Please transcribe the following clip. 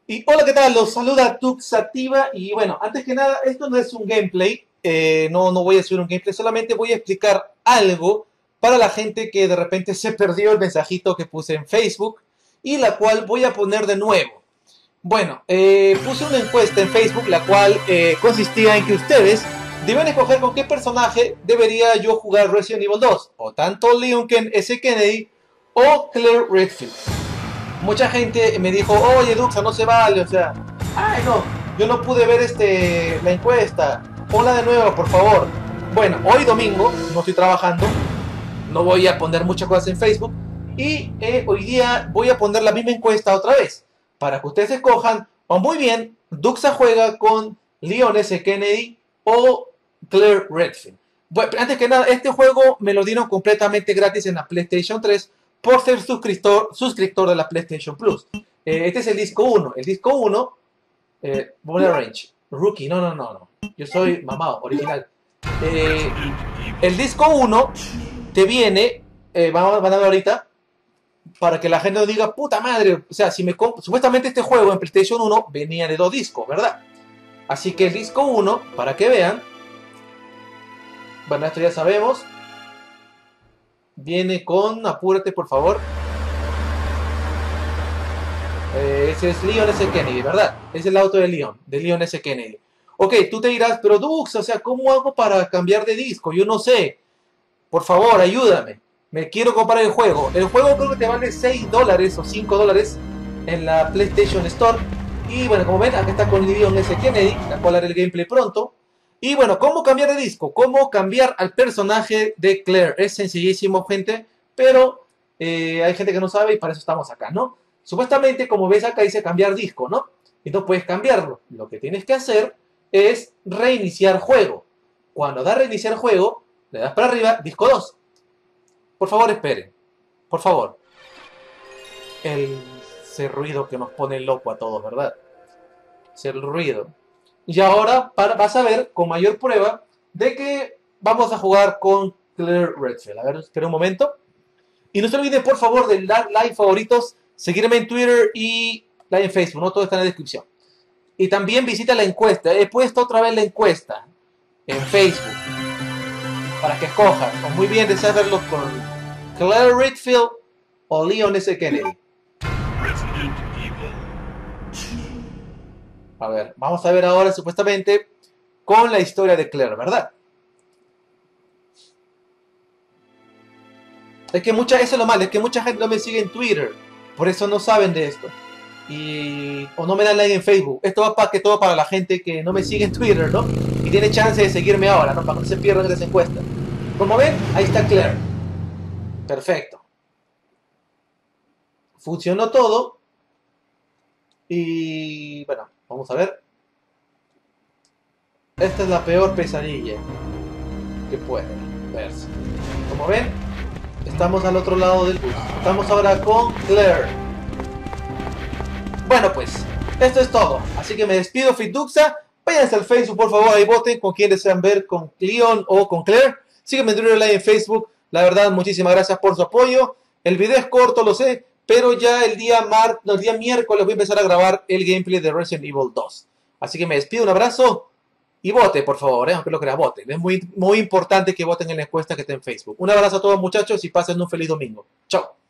Y hola, ¿qué tal? Los saluda Tuxativa y bueno, antes que nada, esto no es un gameplay, no voy a subir un gameplay, solamente voy a explicar algo para la gente que de repente se perdió el mensajito que puse en Facebook y la cual voy a poner de nuevo. Bueno, puse una encuesta en Facebook la cual consistía en que ustedes deben escoger con qué personaje debería yo jugar Resident Evil 2, o tanto Leon S. Kennedy o Claire Redfield. Mucha gente me dijo, oye Duxa, no se vale, o sea, ay no, yo no pude ver la encuesta, ponla de nuevo, por favor. Bueno, hoy domingo, no estoy trabajando, no voy a poner muchas cosas en Facebook, y hoy día voy a poner la misma encuesta otra vez, para que ustedes escojan, o muy bien, Duxa juega con Leon S. Kennedy o Claire Redfield. Bueno, antes que nada, este juego me lo dieron completamente gratis en la PlayStation 3 por ser suscriptor de la PlayStation Plus. Este es el disco 1. El disco 1, Bonner Range, Rookie, no. Yo soy mamado, original. Eh, el disco 1 te viene, van a ver ahorita, para que la gente no diga, puta madre, o sea, si supuestamente este juego en PlayStation 1 venía de dos discos, ¿verdad? Así que el disco 1, para que vean, bueno, esto ya sabemos, viene con, apúrate por favor, ese es Leon S. Kennedy, ¿verdad? Es el auto de Leon S. Kennedy. Ok, tú te dirás, pero Dux, o sea, ¿cómo hago para cambiar de disco? Yo no sé. Por favor, ayúdame. Me quiero comprar el juego. El juego creo que te vale $6 o $5 en la PlayStation Store. Y bueno, como ven, acá está con Leon S. Kennedy, la cual haré el gameplay pronto. Y bueno, ¿cómo cambiar de disco? ¿Cómo cambiar al personaje de Claire? Es sencillísimo, gente, pero hay gente que no sabe y para eso estamos acá, ¿no? Supuestamente, como ves acá, dice cambiar disco, ¿no? Y no puedes cambiarlo. Lo que tienes que hacer es reiniciar juego. Cuando das reiniciar juego, le das para arriba, disco 2. Por favor, esperen. Por favor. Ese ruido que nos pone loco a todos, ¿verdad? Ese ruido. Y ahora vas a ver con mayor prueba de que vamos a jugar con Claire Redfield. A ver, espera un momento. Y no se olviden, por favor, de dar like, favoritos, seguirme en Twitter y like en Facebook, ¿no? Todo está en la descripción. Y también visita la encuesta. He puesto otra vez la encuesta en Facebook para que escojan. O muy bien, deseas verlos con Claire Redfield o Leon S. Kennedy. A ver, vamos a ver ahora supuestamente con la historia de Claire, ¿verdad? Es que eso es lo malo, es que mucha gente no me sigue en Twitter, por eso no saben de esto. O no me dan like en Facebook. Esto va para que todo para la gente que no me sigue en Twitter, ¿no? Y tiene chance de seguirme ahora, ¿no? Para que no se pierdan las encuestas. Como ven, ahí está Claire. Perfecto. Funcionó todo. Y bueno, vamos a ver. Esta es la peor pesadilla que puede verse. Como ven, estamos al otro lado del bus. Estamos ahora con Claire. Bueno pues, esto es todo. Así que me despido, Fitduxa. Váyanse al Facebook, por favor, ahí voten con quién desean ver, con Leon o con Claire. Sígueme en Twitter Live en Facebook. La verdad, muchísimas gracias por su apoyo. El video es corto, lo sé, pero ya el día miércoles voy a empezar a grabar el gameplay de Resident Evil 2. Así que me despido, un abrazo y vote, por favor, aunque lo crea, voten. Es muy importante que voten en la encuesta que está en Facebook. Un abrazo a todos, muchachos, y pasen un feliz domingo. Chao.